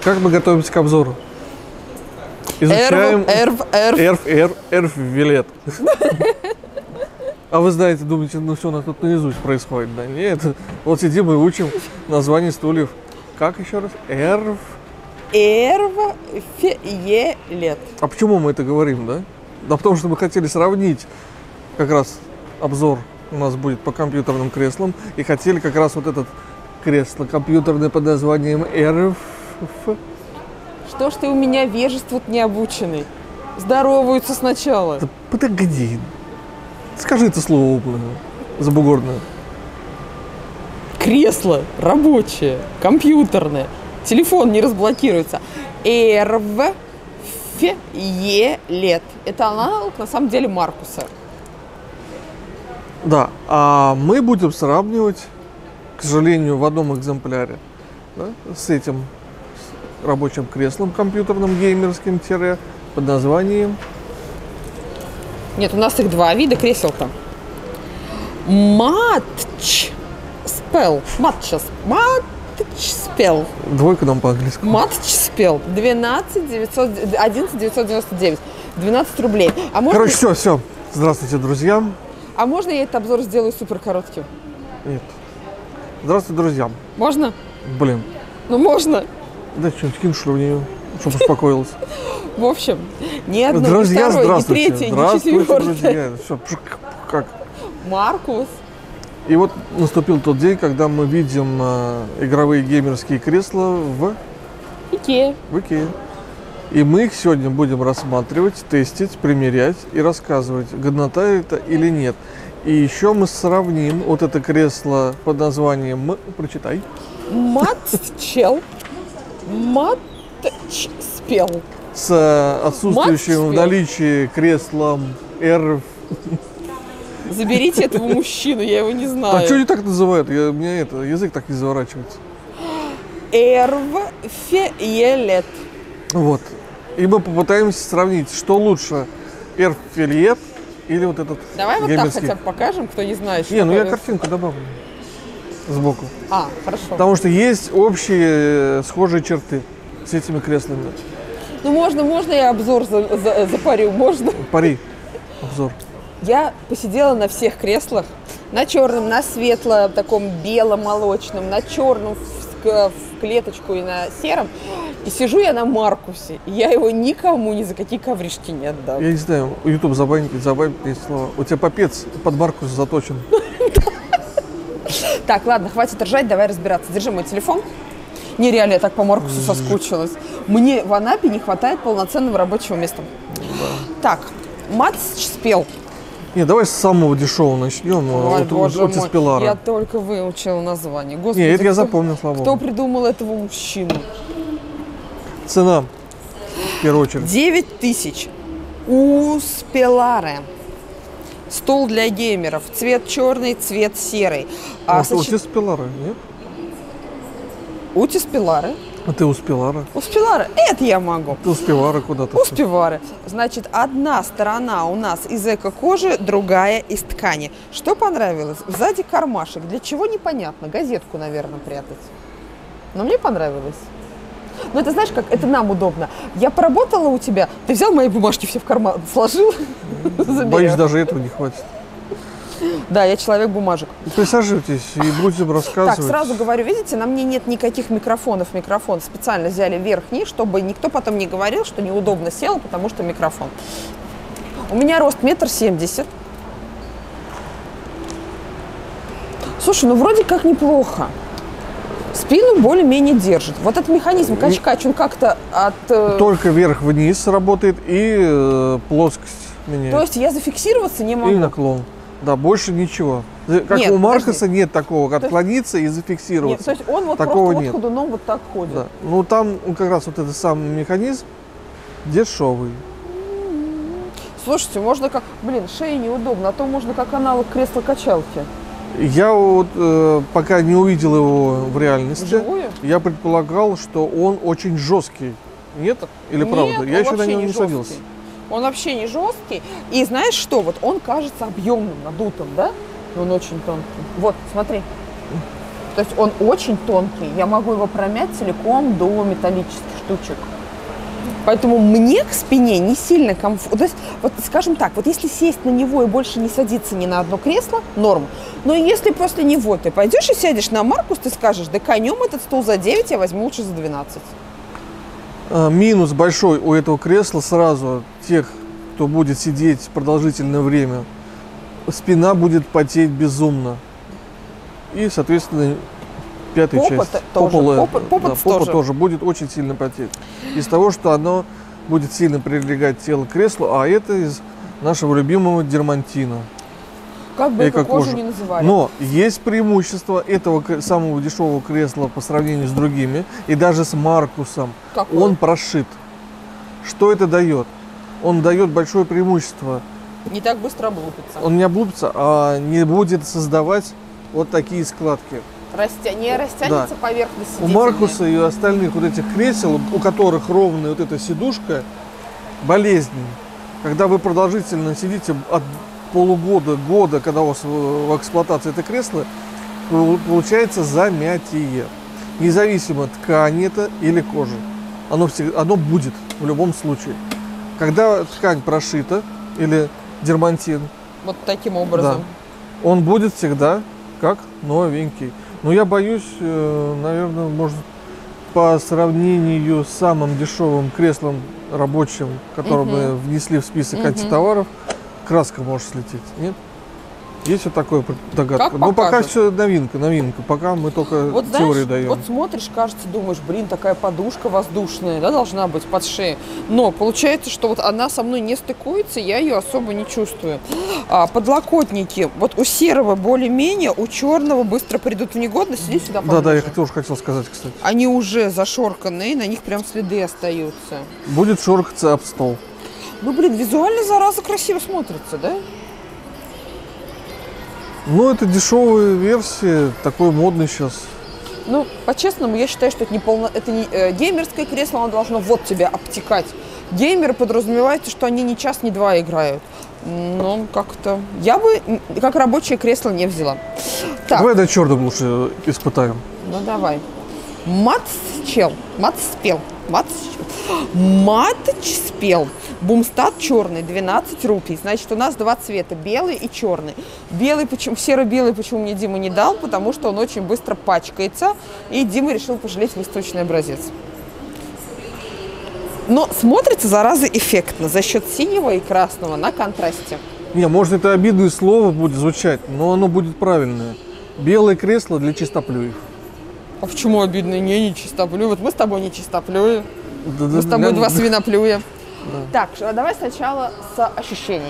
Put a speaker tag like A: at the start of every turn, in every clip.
A: Как мы готовимся к обзору? Изучаем эрф-вилет. А вы знаете, думаете, ну все у нас тут наизусть происходит, да? Нет, вот сидим и учим название стульев. Как еще раз?
B: Эрф-вилет.
A: А почему мы это говорим, да? Да потому что мы хотели сравнить как раз обзор у нас будет по компьютерным креслам. И хотели как раз вот этот кресло компьютерное под названием эрф.
B: Что ж ты у меня вежество необученный? Здороваются сначала.
A: Да подогоди. Скажи это слово умное, забугорное.
B: Кресло рабочее, компьютерное. Телефон не разблокируется. Эрф-вилет. Это аналог, на самом деле, Маркуса.
A: Да, а мы будем сравнивать, к сожалению, в одном экземпляре, да, с этим рабочим креслом компьютерным геймерским под названием...
B: Нет, у нас их два вида кресел-то. Матч спел.
A: Двойка нам по-английски.
B: Матч спел. 11 999. 12 рублей. А можно...
A: Короче, все. Здравствуйте, друзья.
B: А можно я этот обзор сделаю супер коротким?
A: Нет. Здравствуйте, друзья.
B: Можно?
A: Блин.
B: Ну, можно.
A: Да что-нибудь кинь, что ли, в нее, чтобы успокоилась.
B: В общем, ни одно,
A: друзья,
B: ни второе, ни третье, ни четвертое.
A: Друзья. Все, как?
B: Маркус.
A: И вот наступил тот день, когда мы видим игровые геймерские кресла в
B: Икее.
A: И мы их сегодня будем рассматривать, тестить, примерять и рассказывать, годнота это или нет. И еще мы сравним вот это кресло под названием, прочитай.
B: Матчспел. С
A: отсутствующим в наличии креслом эрф.
B: Заберите этого мужчину, я его не знаю.
A: А что они так называют? У меня язык так не заворачивается.
B: Эрф-вилет.
A: Вот. И мы попытаемся сравнить, что лучше, эрф-вилет или вот этот
B: Давай вот
A: геймерский.
B: так хотя бы покажем, кто не знает, что
A: Не, ну я
B: такое.
A: картинку добавлю сбоку.
B: А, хорошо.
A: Потому что есть общие схожие черты с этими креслами.
B: Ну можно я обзор запарю, можно?
A: Пари. Обзор.
B: Я посидела на всех креслах. На черном, на светлом, таком бело-молочном, на черном в клеточку и на сером. И сижу я на Маркусе. И я его никому ни за какие ковришки не отдам.
A: Я не знаю, YouTube забанит эти слова. У тебя попец под Маркус заточен.
B: Так, ладно, хватит ржать, давай разбираться. Держи мой телефон. Нереально, я так по Маркусу соскучилась. Мне в Анапе не хватает полноценного рабочего места. Так, матчспел.
A: Не, давай с самого дешевого начнем.
B: Ой, боже мой,
A: Спеллара.
B: я только выучила название. Господи,
A: не, это я запомнил слова.
B: Кто придумал этого мужчину?
A: Цена, в первую очередь.
B: 9000. У Спелларе. Стол для геймеров. Цвет черный, цвет серый.
A: У тебя Спеллара, нет?
B: У Спеллары.
A: А ты у Спеллара?
B: У Спеллары. Это я могу.
A: Ты у Спеллара куда-то.
B: У Спеллары. Значит, одна сторона у нас из эко-кожи, другая из ткани. Что понравилось? Сзади кармашек. Для чего непонятно. Газетку, наверное, прятать. Но мне понравилось. Ну, это знаешь, как это нам удобно. Я поработала у тебя, ты взял мои бумажки все в карман, сложил,
A: Боюсь, даже этого не хватит.
B: Да, я человек бумажек.
A: Присаживайтесь и будем рассказывать.
B: Так, сразу говорю, видите, на мне нет никаких микрофонов. Микрофон специально взяли верхний, чтобы никто потом не говорил, что неудобно сел, потому что микрофон. У меня рост 1,70 м. Слушай, ну вроде как неплохо. Спину более-менее держит. Вот этот механизм кач-кач, он как-то от...
A: Только вверх-вниз работает и плоскость меняет.
B: То есть я зафиксироваться не могу?
A: И наклон. Да, больше ничего. Как
B: нет,
A: у Маркуса
B: подожди.
A: нет такого, как отклониться и зафиксироваться.
B: Нет, то есть он вот
A: такого
B: просто
A: нет.
B: вот ходуном вот так ходит.
A: Да. Ну там как раз вот этот самый механизм дешевый.
B: Слушайте, можно как... Блин, шея неудобно, а то можно как аналог кресла-качалки.
A: Я вот пока не увидел его в реальности,
B: Вживую?
A: я предполагал, что он очень жесткий. Нет? Или правда?
B: Нет,
A: Я
B: он
A: еще на него не
B: жесткий.
A: садился.
B: Он вообще не жесткий. И знаешь что? Вот он кажется объемным, надутым, да? Но он очень тонкий. Вот, смотри. То есть он очень тонкий. Я могу его промять целиком до металлических штучек. Поэтому мне к спине не сильно комфортно. То есть, вот скажем так, вот если сесть на него и больше не садиться ни на одно кресло, норм. Но если после него ты пойдешь и сядешь на Маркус, ты скажешь, да конем этот стул за 9, я возьму лучше за 12.
A: Минус большой у этого кресла сразу тех, кто будет сидеть продолжительное время. Спина будет потеть безумно. И, соответственно, пятая часть. Попа тоже будет очень сильно потеть. Из того, что оно будет сильно прилегать тело к креслу, а это из нашего любимого дермантина.
B: Как бы эту кожу не называли.
A: Но есть преимущество этого самого дешевого кресла по сравнению с другими, и даже с Маркусом.
B: Какое?
A: Он прошит. Что это дает? Он дает большое преимущество.
B: Не так быстро облупится.
A: Он не облупится, а не будет создавать вот такие складки.
B: Не растянется поверхность сидения.
A: У Маркуса и остальных вот этих кресел, у которых ровная вот эта сидушка, болезнь. Когда вы продолжительно сидите от года, когда у вас в эксплуатации это кресло, получается замятие. Независимо, ткань это или кожа. Оно будет в любом случае. Когда ткань прошита, или дермантин,
B: вот таким образом,
A: да, он будет всегда как новенький. Но я боюсь, наверное, может, по сравнению с самым дешевым креслом рабочим, которое мы внесли в список антитоваров, краска может слететь, нет? Есть вот такое догадка. Но пока все новинка. Пока мы только вот, теорию даем.
B: Вот смотришь, кажется, думаешь, блин, такая подушка воздушная, да, должна быть под шеей. Но получается, что вот она со мной не стыкуется, я ее особо не чувствую. Подлокотники, вот у серого более-менее, у черного быстро придут в негодность. Иди сюда поближе.
A: Да, я тоже хотел сказать, кстати.
B: Они уже зашорканные, на них прям следы остаются.
A: Будет шоркаться об стол.
B: Ну, блин, визуально, зараза, красиво смотрится, да?
A: Ну, это дешевая версия, такой модный сейчас.
B: Ну, по-честному, я считаю, что это не геймерское кресло, оно должно вот тебя обтекать. Геймеры подразумевается, что они ни час, ни два играют. Ну, как-то... Я бы как рабочее кресло не взяла. Так.
A: Давай до черта лучше испытаем.
B: Ну, давай. Матчспел. Бумстат черный, 12 рупий. Значит, у нас два цвета, белый и черный. Серо-белый почему мне Дима не дал? Потому что он очень быстро пачкается. И Дима решил пожалеть выставочный образец. Но смотрится, зараза, эффектно за счет синего и красного на контрасте.
A: Не, может, это обидное слово будет звучать, но оно будет правильное. Белое кресло для чистоплюев.
B: А почему обидно? Не чистоплюй. Вот мы с тобой не чистоплюи. Мы с тобой два свиноплюя. Да. Так, давай сначала с ощущений.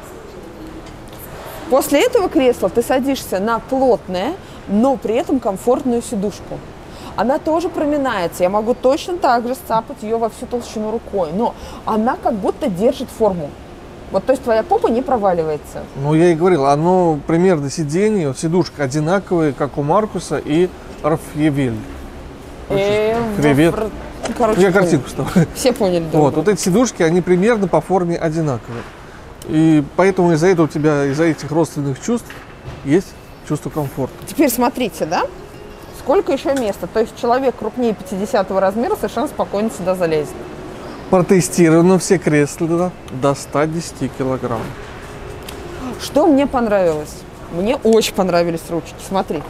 B: После этого кресла ты садишься на плотное, но при этом комфортную сидушку. Она тоже проминается. Я могу точно так же сцапать ее во всю толщину рукой, но она как будто держит форму. Вот, то есть твоя попа не проваливается. Ну,
A: я и говорил, оно примерно сиденье, вот сидушка одинаковая, как у Маркуса и Арфьевель. Привет. Короче, я картинку ставлю.
B: Все поняли.
A: Вот эти сидушки, они примерно по форме одинаковые. И поэтому из-за этого у тебя, из-за этих родственных чувств, есть чувство комфорта.
B: Теперь смотрите, да? Сколько еще места? То есть человек крупнее 50-го размера совершенно спокойно сюда залезет.
A: Протестировано все кресла до 110 килограмм.
B: Что мне понравилось? Мне очень понравились ручки. Смотри.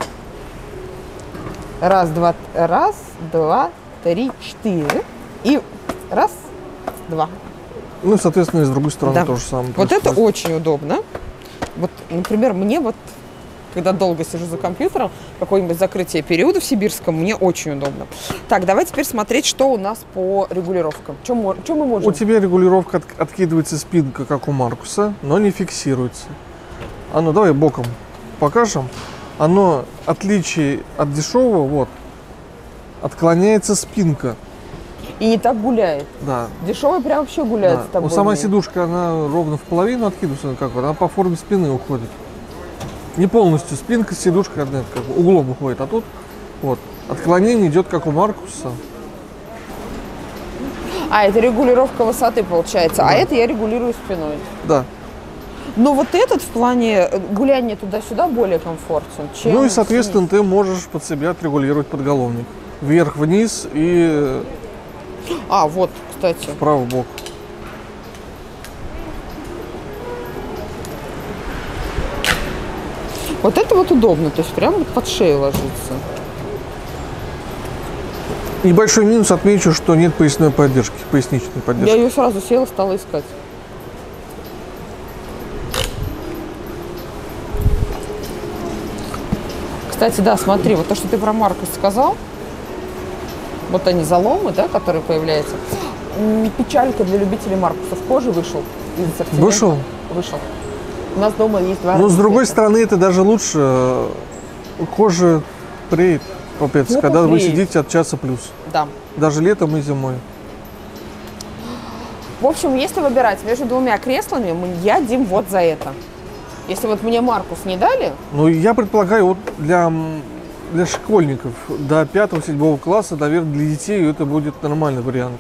B: Раз, два, три, четыре. И раз, два.
A: Ну, соответственно, и с другой стороны то же самое.
B: Вот это очень удобно. Вот, например, мне вот, когда долго сижу за компьютером, какое-нибудь закрытие периода в сибирском, мне очень удобно. Так, давай теперь смотреть, что у нас по регулировкам. Что мы можем?
A: У тебя регулировка откидывается спинка, как у Маркуса, но не фиксируется. Давай боком покажем. Оно, отличие от дешевого, вот, отклоняется спинка.
B: И не так гуляет.
A: Да.
B: Дешевый прям вообще гуляет с тобой.
A: Сама сидушка, она ровно в половину откидывается, она по форме спины уходит. Не полностью спинка, сидушка одна, как бы углом уходит, а тут вот отклонение идет, как у Маркуса.
B: Это регулировка высоты получается, да. А это я регулирую спиной.
A: Да.
B: Но вот этот в плане гуляния туда-сюда более комфортен, чем...
A: Ну и, соответственно, ты можешь под себя отрегулировать подголовник. Вверх-вниз и
B: А, вот, кстати.
A: вправо-бок.
B: Вот это вот удобно, то есть прямо вот под шею ложится.
A: Небольшой минус отмечу, что нет поясной поддержки, поясничной
B: Я
A: поддержки.
B: ее сразу села, стала искать. Кстати, да, смотри, вот то, что ты про Маркус сказал, вот они заломы, да, которые появляются. Печалька для любителей Маркусов кожи вышел из ассортимента.
A: Вышел?
B: Вышел. У нас дома есть два
A: Но с
B: разных
A: другой
B: цвета.
A: стороны, это даже лучше. Кожа преет, попец,
B: Попа
A: когда вы
B: преет.
A: сидите от часа плюс.
B: Да.
A: Даже летом и зимой.
B: В общем, если выбирать между двумя креслами, я Дим вот за это. Если вот мне Маркус не дали,
A: Ну, я предполагаю, вот для школьников до 5-7 класса, наверное, для детей это будет нормальный вариант.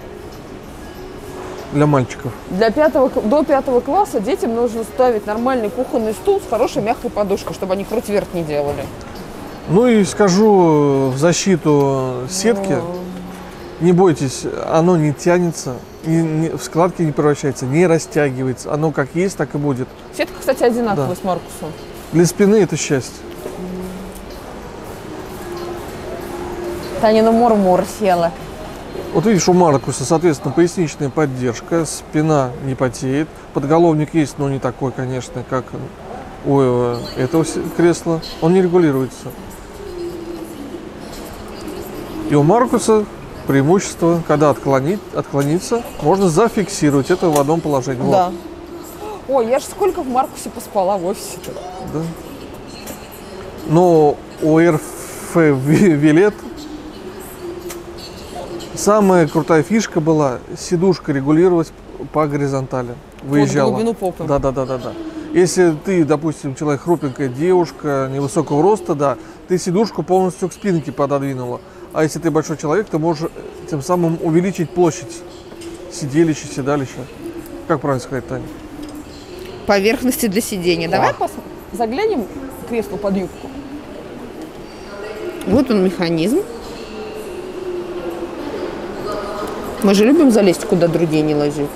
A: Для мальчиков.
B: до 5 класса детям нужно ставить нормальный кухонный стул с хорошей мягкой подушкой, чтобы они круть вверх не делали.
A: Ну и скажу в защиту сетки, не бойтесь, оно не тянется, в складки не превращается, не растягивается. Оно как есть, так и будет.
B: Сетка, кстати, одинаковая
A: Да.
B: с Маркусом.
A: Для спины это счастье.
B: Танина мур-мур села.
A: Вот видишь, у Маркуса, соответственно, поясничная поддержка, спина не потеет, подголовник есть, но не такой, конечно, как у этого кресла. Он не регулируется. И у Маркуса преимущество, когда отклониться, можно зафиксировать это в одном положении. Вот.
B: Да. Ой, я же сколько в Маркусе поспала в офисе-то.
A: Да. Но у РФ Вилет самая крутая фишка была сидушка регулировать по горизонтали. Выезжала.
B: Вот глубину попы.
A: Да. Если ты, допустим, человек хрупенькая девушка, невысокого роста, да, ты сидушку полностью к спинке пододвинула. А если ты большой человек, ты можешь тем самым увеличить площадь седалища. Как правильно сказать, Таня?
B: Поверхности для сидения. Давай заглянем к креслу под юбку. Вот он механизм. Мы же любим залезть, куда другие не лазят.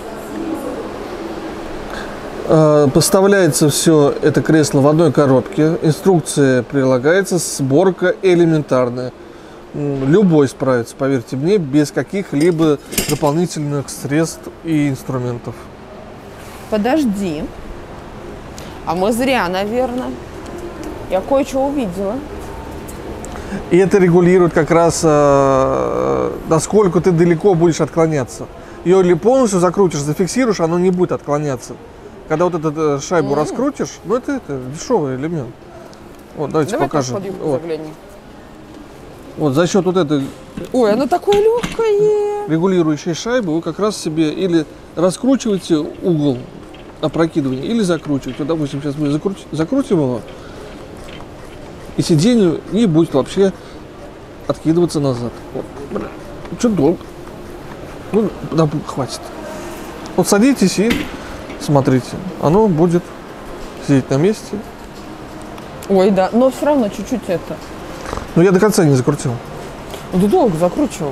A: Поставляется все это кресло в одной коробке. Инструкция прилагается, сборка элементарная. Любой справится, поверьте мне, без каких-либо дополнительных средств и инструментов.
B: Подожди. А мы зря, наверное. Я кое-что увидела.
A: И это регулирует как раз, насколько ты далеко будешь отклоняться. Ее или полностью закрутишь, зафиксируешь, оно не будет отклоняться. Когда вот эту шайбу раскрутишь, ну это дешевый элемент. Вот, давайте
B: Давай
A: покажем.
B: под юбку
A: Вот.
B: заглянем.
A: Вот за счет вот этой
B: Ой, оно такое легкое.
A: регулирующей шайбы вы как раз себе или раскручиваете угол опрокидывания, или закручиваете. Вот, допустим, сейчас мы закрутим его, и сиденье не будет вообще откидываться назад. Вот. Чуть долго. Ну, да, хватит. Вот садитесь и смотрите. Оно будет сидеть на месте.
B: Ой, да, но все равно чуть-чуть это.
A: Но я до конца не закрутил.
B: Ну, ты долго закручивал.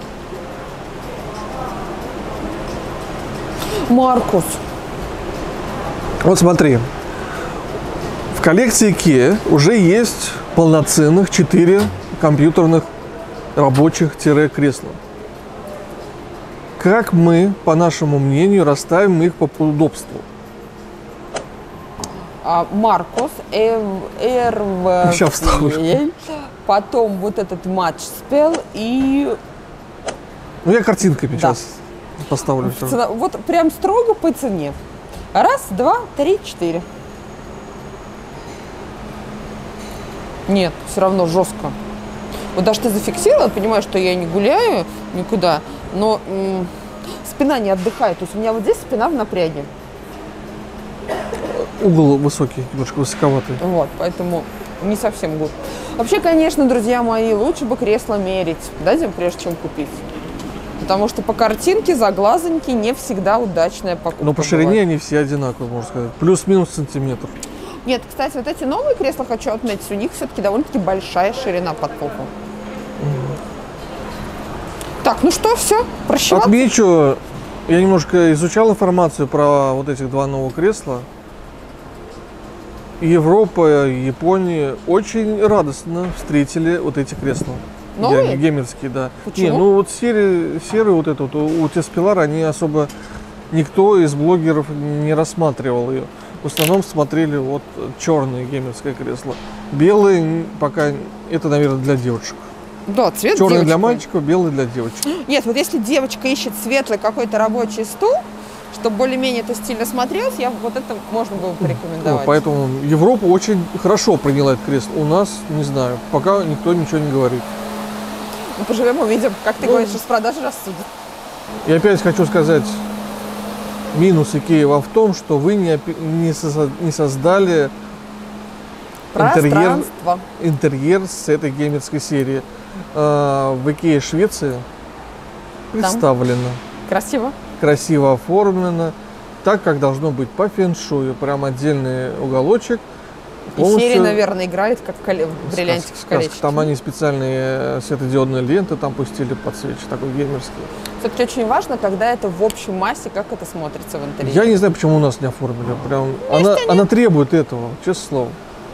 B: Маркус.
A: Вот смотри. В коллекции Kia уже есть полноценных 4 компьютерных рабочих кресла. Как мы, по нашему мнению, расставим их по удобству?
B: Маркус,
A: Сейчас вставлю.
B: потом вот этот матч спел и
A: Ну, я картинками
B: Да.
A: сейчас поставлю. всё.
B: вот прям строго по цене. 1, 2, 3, 4. Нет, все равно жестко. Вот даже ты зафиксировала, понимаешь, что я не гуляю никуда, но спина не отдыхает. То есть у меня вот здесь спина в напряге.
A: Угол высокий, немножко высоковатый.
B: Вот, поэтому не совсем гуд. Вообще, конечно, друзья мои, лучше бы кресло мерить, да, Дим, прежде чем купить. Потому что по картинке за глазоньки не всегда удачная покупка.
A: Но по ширине
B: бывает.
A: они все одинаковые, можно сказать. Плюс-минус сантиметр.
B: Нет, кстати, вот эти новые кресла, хочу отметить, у них все-таки довольно-таки большая ширина под попу. Так, ну что, все, прощеваться?
A: Отмечу, я немножко изучал информацию про вот этих два новых кресла. Европа и Япония очень радостно встретили вот эти кресла.
B: Новые?
A: Геймерские, да.
B: Почему?
A: Не, ну вот серые вот это вот, у Теспилара, они особо никто из блогеров не рассматривал ее. В основном смотрели вот черное геймерское кресло. Белые пока, это, наверное, для девочек.
B: Да, цвет
A: Черный для
B: девочковый.
A: мальчиков, белый для девочек.
B: Нет, вот если девочка ищет светлый какой-то рабочий стул, чтобы более-менее это стильно смотрелось, я вот это можно было порекомендовать.
A: Поэтому Европа очень хорошо приняла это кресло. У нас, не знаю, пока никто ничего не говорит.
B: Ну, поживем, увидим. Как ты говоришь, из продажи рассудят.
A: И опять хочу сказать, минус Икеи в том, что вы не создали
B: Пространство.
A: интерьер с этой геймерской серии. В Икее Швеции представлено,
B: Красиво.
A: красиво оформлено, так, как должно быть по фэн-шую. Прям отдельный уголочек.
B: И серия, наверное, играет как в бриллиантик в колечке.
A: Там они специальные светодиодные ленты там пустили подсвечи, такой геймерский.
B: Все-таки очень важно, когда это в общей массе, как это смотрится в интерьере.
A: Я не знаю, почему у нас не оформили. Прям, она требует этого, честное слово.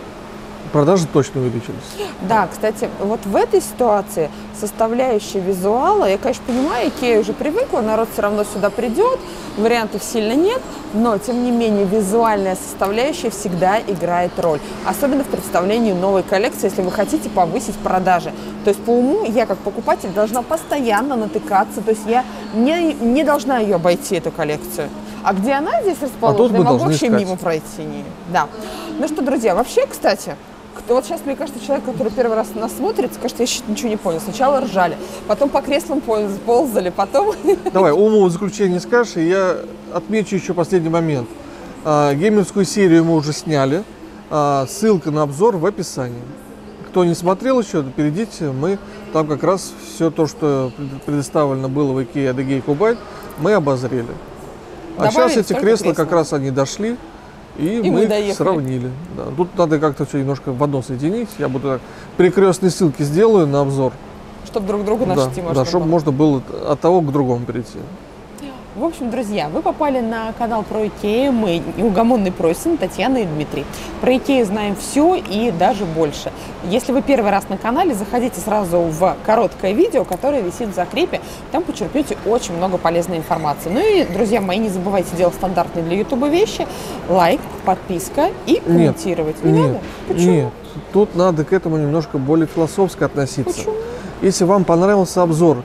A: Продажи точно увеличились.
B: Да, кстати, вот в этой ситуации составляющая визуала, я, конечно, понимаю, Икея уже привыкла, народ все равно сюда придет, вариантов сильно нет, но, тем не менее, визуальная составляющая всегда играет роль. Особенно в представлении новой коллекции, если вы хотите повысить продажи. То есть, по уму, я как покупатель должна постоянно натыкаться, то есть я не должна ее обойти, эту коллекцию. А где она здесь расположена, я могу вообще мимо пройти. Да. Ну что, друзья, вообще, кстати, вот сейчас, мне кажется, человек, который первый раз нас смотрит, скажет, я еще ничего не понял. Сначала ржали, потом по креслам ползали, потом...
A: Давай, уму заключение скажешь, и я отмечу еще последний момент. Геймерскую серию мы уже сняли. Ссылка на обзор в описании. Кто не смотрел еще, перейдите. Мы там как раз все то, что предоставлено было в IKEA Adegay Kuwait, мы обозрели. А сейчас эти кресла как раз они дошли. И мы их сравнили. Да. Тут надо как-то все немножко в одно соединить. Я буду так перекрестные ссылки сделаю на обзор.
B: Чтобы друг другу нашти можно было.
A: Чтобы можно было от того к другому перейти.
B: В общем, друзья, вы попали на канал про Икею. Мы неугомонный Просин, Татьяна и Дмитрий. Про Икею знаем все и даже больше. Если вы первый раз на канале, заходите сразу в короткое видео, которое висит в закрепе. Там почерпнете очень много полезной информации. Ну и, друзья мои, не забывайте делать стандартные для Ютуба вещи. Лайк, подписка и комментировать. Не надо? Почему?
A: Нет, тут надо к этому немножко более философски относиться.
B: Почему?
A: Если вам понравился обзор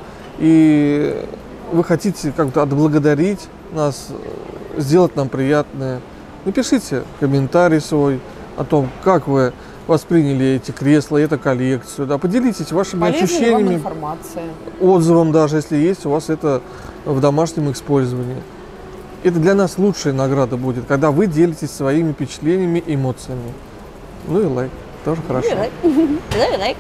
A: и вы хотите как-то отблагодарить нас, сделать нам приятное, напишите комментарий свой о том, как вы восприняли эти кресла, эту коллекцию. Да, поделитесь вашими ощущениями, отзывом даже, если есть у вас это в домашнем использовании. Это для нас лучшая награда будет, когда вы делитесь своими впечатлениями, эмоциями. Ну и лайк. Тоже хорошо.
B: Лайк.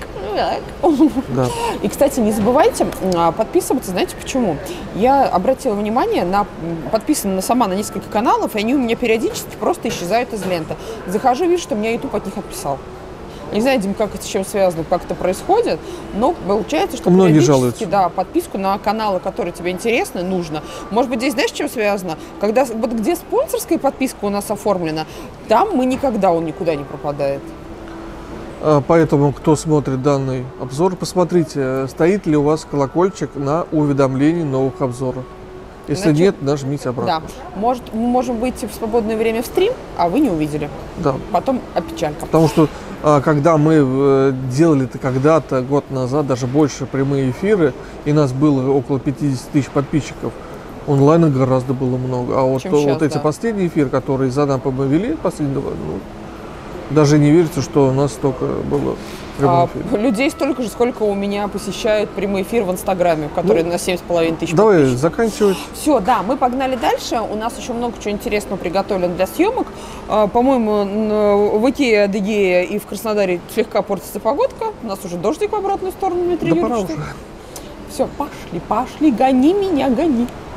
A: Да.
B: И, кстати, не забывайте подписываться. Знаете почему? Я обратила внимание, подписана сама на несколько каналов, и они у меня периодически просто исчезают из ленты. Захожу, вижу, что меня YouTube от них отписал. Не знаю, Дим, как это с чем связано, как это происходит, но получается, что
A: многие жалуются.
B: Да, подписку на каналы, которые тебе интересны, нужно. Может быть, здесь знаешь, с чем связано? Когда вот где спонсорская подписка у нас оформлена, там мы никогда, он никуда не пропадает.
A: Поэтому, кто смотрит данный обзор, посмотрите, стоит ли у вас колокольчик на уведомлении новых обзоров. Если нет, нажмите обратно.
B: Да. Мы можем выйти в свободное время в стрим, а вы не увидели.
A: Да.
B: Потом опечалька.
A: Потому что, когда мы делали это когда-то, год назад, даже больше прямые эфиры, и нас было около 50 тысяч подписчиков, онлайна гораздо было много. А вот эти последние эфиры, которые за нами мы вели, даже не верится, что у нас столько было прямых эфиров.
B: Людей столько же, сколько у меня посещают прямой эфир в Инстаграме, который на 7,5 тысяч
A: давай
B: подписчиков.
A: Заканчивать.
B: Все, да, мы погнали дальше. У нас еще много чего интересного приготовлено для съемок. По-моему, в Икее Адегея и в Краснодаре слегка портится погодка. У нас уже дождик в обратную сторону, Дмитрий Юрьевич.
A: Пора уже.
B: Все, пошли, гони меня, гони.